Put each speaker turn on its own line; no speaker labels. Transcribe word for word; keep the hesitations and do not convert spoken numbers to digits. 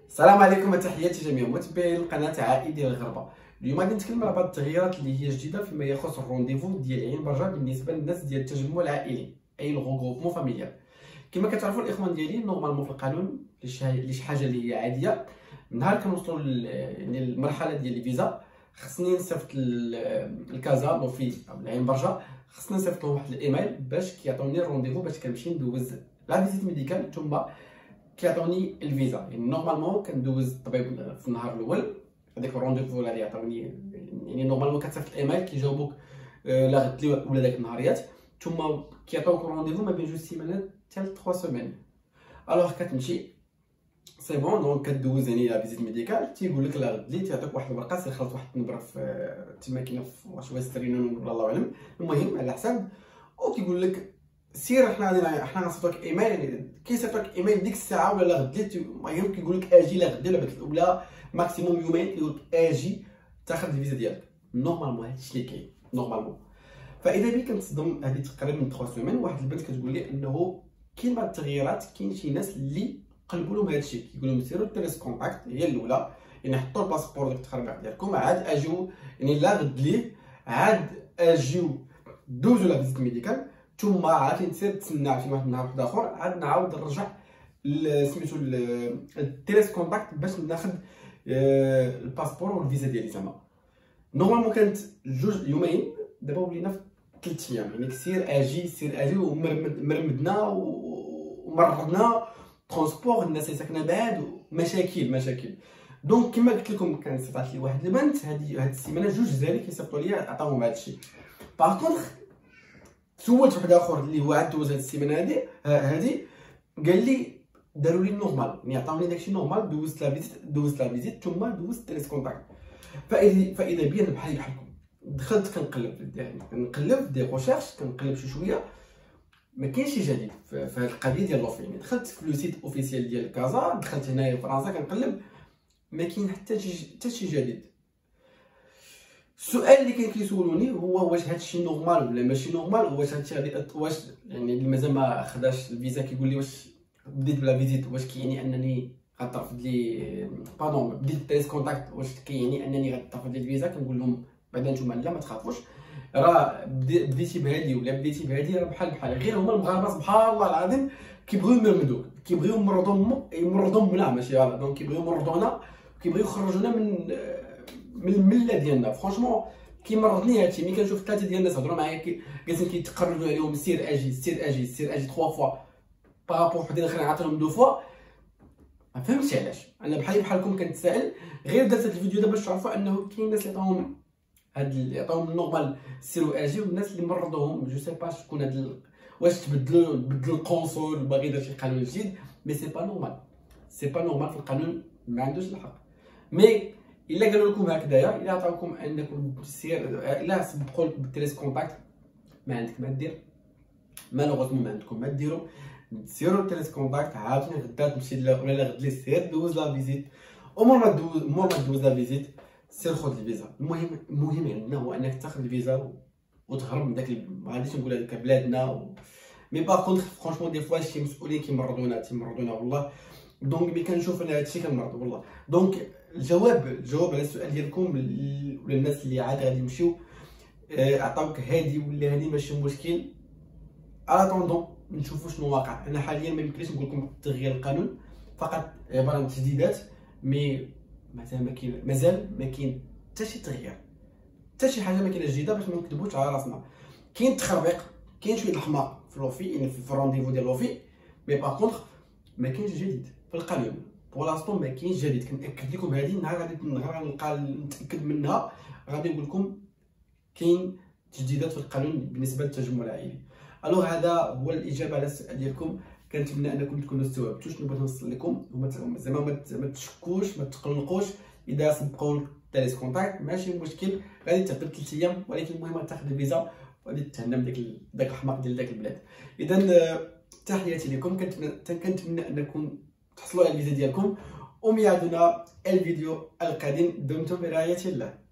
السلام عليكم وتحياتي جميع متابعي القناه عائلي ديال الغربه. اليوم غادي نتكلم على بعض التغييرات اللي هي جديده فيما يخص الرونديفو ديال عين برجه بالنسبه للناس ديال التجمع العائلي، اي الغوغوفمون فاميليال. كما كتعرفوا الاخوان ديالي نورمالمون في القانون اللي شي حاجه اللي هي عاديه، نهار كنوصلوا يعني المرحله ديال الفيزا خصني نصيفط الكازا لوفي او العين برجه، خصني نصيفط لهم واحد الايميل باش كيعطوني الرونديفو باش كنمشي ندوز لا فيزيت ميديكال ثم كيعطوني الفيزا. يعني نورمالمون كندوز الطبيب في النهار الاول هذاك الرونديفو اللي يعطوني، يعني نورمالمون كتصيفط الايميل كيجاوبوك لا غد ولا داك النهاريات، ثم كيعطيوك الرونديفو ما بين جوج سيمانات حتى ثلاث سيمين. الوغ كتمشي سي بون دونك كدوز يعني لا فيزيت ميديكال، تيقول لك لا غد لي تيعطيك واحد الورقه سير خلط واحد النبره في تما كاينه في واش ويسترين ولا الله اعلم، المهم على حساب، وكيقول لك سير حنا غادي حنا غنصيفطوك ايميل، يعني كيصيفطوك ايميل ديك الساعه ولا غد لي، المهم كيقول لك اجي لا غد ولا ولا ماكسيموم يومين كيقول لك اجي تاخذ الفيزا ديالك. نورمالمون هادشي اللي كاين نورمالمون. فاذا بي كنتصدم هذه تقريبا من ثلاث سيمين، واحد البنت كتقول لي انه كاين بعض التغييرات، كاين شي ناس اللي قلبوا لهم هادشي، كيقول لهم سيروا التيليس كونتاكت هي الاولى، يعني حطوا الباسبور ديك التخربيق ديالكم عاد اجيو يعني لا غد ليه عاد اجيو دوزو لا فيزيت ميديكال، ثم عاد تسير تسنى في واحد النهار واحد اخر عاد نعاود نرجع سميتو التيليس كونتاكت باش ناخذ الباسبور والفيزا ديالي. زعما نورمالمون كانت جوج يومين، دابا ولينا في ثلاث ايام، يعني سير اجي سير اجي ومرمدنا ومرضنا ترونسبور، الناس اللي ساكنه بعاد ومشاكل مشاكل. دونك كما قلت لكم كان صيفطات لي واحد البنت هذه هذه السيمانه جوج جزائري كيصيفطوا لي عطاهم هذا الشيء. باغ كونطخ سولت واحد اخر اللي هو عاد دوز هاد السيمانه هادي هادي قال لي داروا لي نورمال، يعني عطاوني داكشي نورمال، دوزت لا فيزيت دوزت لا فيزيت ثم دوزت التيليس كونتاكت. فاذا فاذا بيا بحالي بحالكم دخلت كنقلب يعني كنقلب دي ريشيرش كنقلب شي شويه، ما كاينش شي جديد في هذه القضيه ديال لوفي. يعني دخلت في لو سيت اوفيسيال ديال كازا، دخلت هنايا في فرنسا كنقلب، ما كاين حتى شي حتى شي جديد. السؤال اللي كان كيسولوني هو واش هادشي نورمال ولا ماشي نورمال، واش هادشي غادي واش يعني اللي مازال ما خداش الفيزا كيقول لي واش بديت بلا فيزيت واش كيعني انني غترفض لي باردون بديت التيليس كونتاكت واش كيعني انني غترفض لي الفيزا. كنقول لهم بعدا نتوما لا ما تخافوش، راه بديتي بهادي ولا بديتي بهادي راه بحال بحال، غير هما المغاربه سبحان الله العظيم كيبغيو يمرمدوك، كيبغيو يمرضوا يمرضوا منا ماشي غلط، دونك كيبغيو يمرضونا وكيبغيو يخرجونا من من المله ديالنا. فرانشمون كيمرضني هادشي ملي كنشوف ثلاثه ديال الناس هضروا معايا جالسين كيتقربوا عليهم سير اجي سير اجي سير اجي ثلاث فوا بارابور وحدين اخرين عطيهم دو فوا. ما فهمتش علاش، انا بحالي بحالكم كنتسائل، غير درت هاد الفيديو دابا باش تعرفوا انه كاين ناس اللي عطاهم هاد اللي عطاهم النورمال سيروا اجي، والناس اللي مرضوهم جو سي با شكون هاد ال... واش تبدلوا بدلوا القنصل باغي يدير شي قانون جديد، مي سي با نورمال سي با نورمال في القانون، ما عندوش الحق. مي الا قالوا لكم هكذايا، الا عطاوكم انكم سير الا سبقوا بالتيليس كونتاكت ما عندك ما دير، مالوغوزمون ما عندكم ما ديروا، سيروا التيليس كونتاكت عاوتاني غدا تمشي ولا غد لي سير دوز لا فيزيت، ومور ما دوز مور ما دوز لا فيزيت سير خذ الفيزا. المهم المهم عندنا هو انك تاخذ الفيزا وتهرب من داك، ما غاديش نقول هذاك بلادنا و... مي باغ كونطخ فرونشمون دي فوا شي مسؤولين كيمرضونا تيمرضونا والله، دونك ملي كنشوف انا هادشي كنمرض والله. دونك الجواب الجواب على السؤال ديالكم ولا الناس اللي عاد غادي يمشيو عطاوك هادي ولا هادي ماشي مشكل، اتوندون نشوفوا شنو واقع. انا حاليا ما يمكنليش نقول لكم تغيير القانون، فقط عباره عن تجديدات، مي مازال ما كاين مازال ما كاين حتى شي تغيير، حتى شي حاجه ما كاينه جديده باش ما نكذبوش على راسنا. كاين تخربيق، كاين شويه الحماق في لوفي يعني في الرونديفو ديال لوفي، مي باغ كونطخ ما كاينش جديد في القانون بولاصتو، ما كاينش جديد. كنأكد لكم هذه النهار غادي النهار غنلقى نتاكد منها غادي نقول لكم كاين تجديدات في القانون بالنسبه للتجمع العائلي. الوغ هذا هو الاجابه على السؤال ديالكم، كنتمنى انكم تكونوا استوعبتوا شنو بغيت نوصل لكم. زعما ما تشكوش ما تقلقوش، اذا سبقوا التيليس كونتاكت ماشي مشكل، غادي تعطيك ثلاث ايام، ولكن المهم تاخذ الفيزا وغادي تهنى من داك داك الحماق ديال داك البلاد. اذا تحياتي لكم، كنتمنى انكم تحصلوا على الفيزا ديالكم، وميعادنا الفيديو القادم. دمتم برعاية الله.